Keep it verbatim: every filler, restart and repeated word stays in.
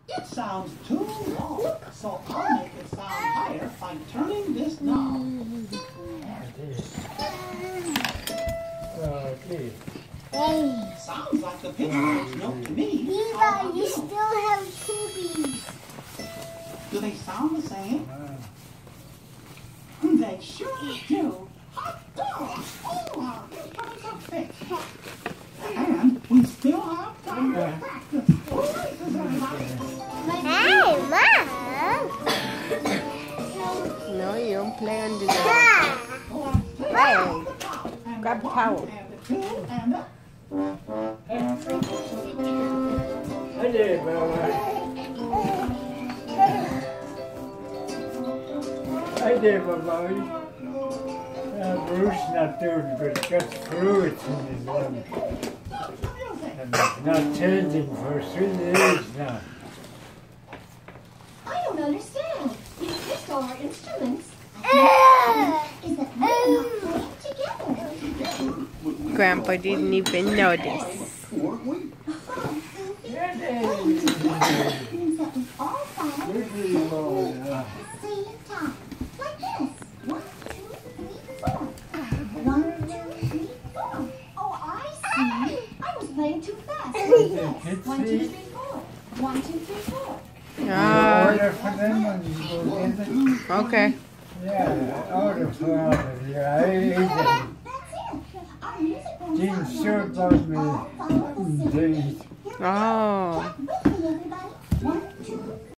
It sounds too low, so I'll make it sound higher by turning this knob. Okay. Hey. Sounds like the pitch makes note to me. Eva, you still have two bees. Do they sound the same? They sure do. Hot dog! Oh, our instruments are fixed. And we still have time to practice. Races, everybody. Hey, Mom. No, you don't play under there. Hey, grab the towel. I did, Baba. I did, Baba. Uh, Bruce not doing good. Got fluids in his lungs. And it's not changing for three years now. I don't understand. You fixed all our instruments. Is that we are not playing together? Grandpa didn't even notice. Means that we all five This is all, uh, at the same time. Like this. One, two, three, four. One, two, three, four. Oh, I see. I was playing too fast. Like this. One, two, three, four. One, two, three, four. Ah, order for them when you go in it. okay. Yeah, order for all of you. I ate them. That's it. Our music won't Jean sound sure like bought we me all follow the same days. Oh. Clap with me, everybody. One, two,